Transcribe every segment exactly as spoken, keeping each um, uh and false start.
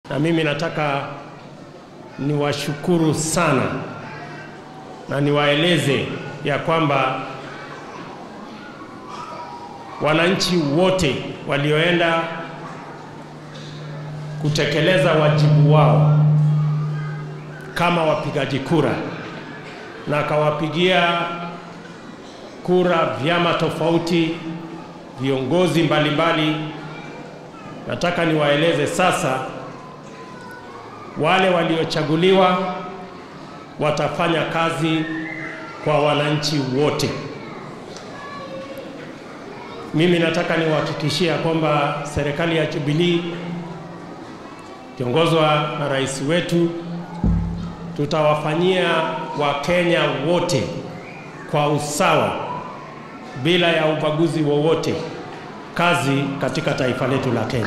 Na mimi nataka niwashukuru sana na niwaeleze ya kwamba wananchi wote walioenda kutekeleza wajibu wao kama wapigaji kura na kawapigia kura vyama tofauti, viongozi mbalimbali, nataka niwaeleze sasa wale waliochaguliwa watafanya kazi kwa wananchi wote. Mimi nataka niwahakikishia kwamba serikali ya Jubilee kiongozwa na rais wetu tutawafanyia Wakenya wote kwa usawa bila ya ubaguzi wowote kazi katika taifa letu la Kenya.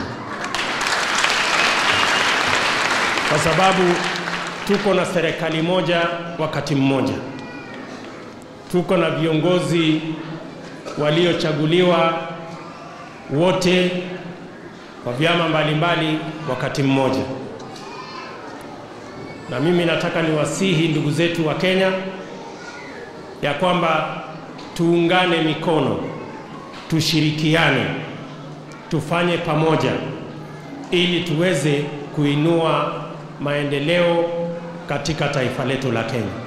Kwa sababu tuko na serikali moja wakati mmoja. Tuko na viongozi waliochaguliwa wote kwa vyama mbalimbali wakati mmoja. Na mimi nataka niwasihi ndugu zetu wa Kenya ya kwamba tuungane mikono, tushirikiane, tufanye pamoja ili tuweze kuinua maendeleo katika taifa letu la Kenya.